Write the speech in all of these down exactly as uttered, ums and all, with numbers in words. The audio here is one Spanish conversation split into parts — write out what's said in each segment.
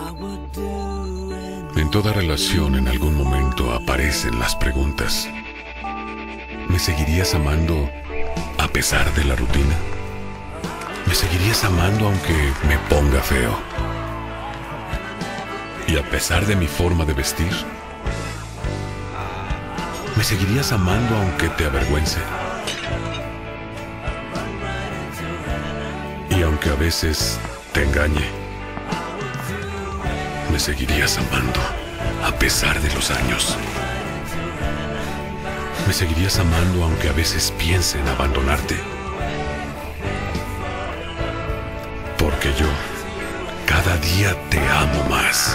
En toda relación en algún momento aparecen las preguntas. ¿Me seguirías amando a pesar de la rutina? ¿Me seguirías amando aunque me ponga feo? ¿Y a pesar de mi forma de vestir? ¿Me seguirías amando aunque te avergüence? Y aunque a veces te engañe, ¿me seguirías amando a pesar de los años? ¿Me seguirías amando aunque a veces piense en abandonarte? Porque yo cada día te amo más.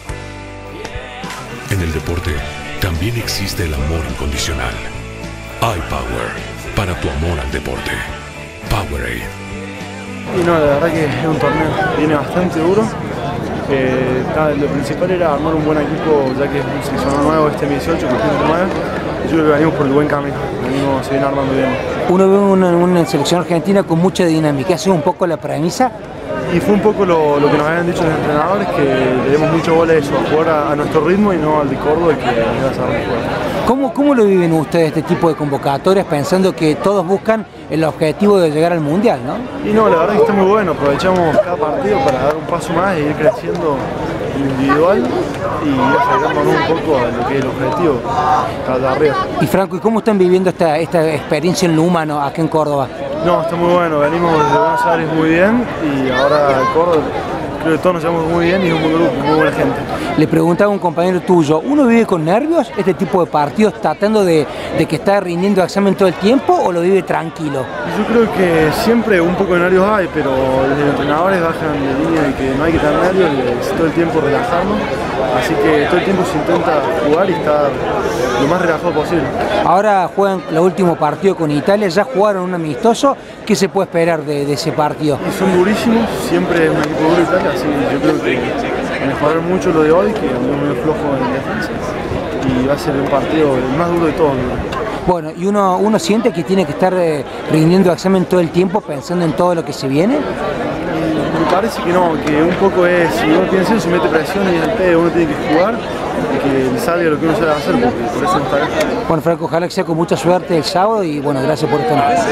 En el deporte también existe el amor incondicional. iPower, para tu amor al deporte. Powerade. Y no, la verdad que es un torneo que viene bastante duro. Eh, nada, lo principal era armar un buen equipo, ya que es un seleccionado nuevo, este M dieciocho, que tiene nueve. Yo creo que venimos por el buen camino, venimos, se viene armando bien. Uno ve una, una selección argentina con mucha dinámica, ¿esa es un poco la premisa? Y fue un poco lo, lo que nos habían dicho los entrenadores, que le demos mucho bola a eso, a jugar a, a nuestro ritmo y no al de Córdoba, que iba a ser mejor. ¿Cómo, ¿Cómo lo viven ustedes este tipo de convocatorias, pensando que todos buscan el objetivo de llegar al Mundial, ¿no? Y no, la verdad que está muy bueno, aprovechamos cada partido para dar un paso más e ir creciendo en individual y ir acercándonos un poco a lo que es el objetivo, allá arriba. Y Franco, ¿y cómo están viviendo esta, esta experiencia en lo humano acá en Córdoba? No, está muy bueno, venimos desde Buenos Aires muy bien y ahora Córdoba creo que todos nos llevamos muy bien y es un buen grupo, muy buena gente. Le preguntaba a un compañero tuyo, ¿uno vive con nervios este tipo de partidos tratando de, de que está rindiendo examen todo el tiempo o lo vive tranquilo? Yo creo que siempre un poco de nervios hay, pero desde los entrenadores bajan de línea de que no hay que tener nervios y todo el tiempo relajarnos, así que todo el tiempo se intenta jugar y estar lo más relajado posible. Ahora juegan el último partido con Italia, ya jugaron un amistoso, ¿qué se puede esperar de, de ese partido? Y son durísimos, siempre es un equipo duro Italia, así que yo creo que mejorar mucho lo de hoy, que andó muy flojo en defensa, y va a ser un partido el más duro de todos. Bueno, ¿y uno, uno siente que tiene que estar eh, rindiendo examen todo el tiempo pensando en todo lo que se viene? Me parece que no, que un poco es, si uno piensa eso, se mete presión y el pedo, uno tiene que jugar y que le salga lo que uno sabe hacer, porque por eso no está acá. Bueno, Franco, ojalá que sea con mucha suerte el sábado y bueno, gracias por esta noche.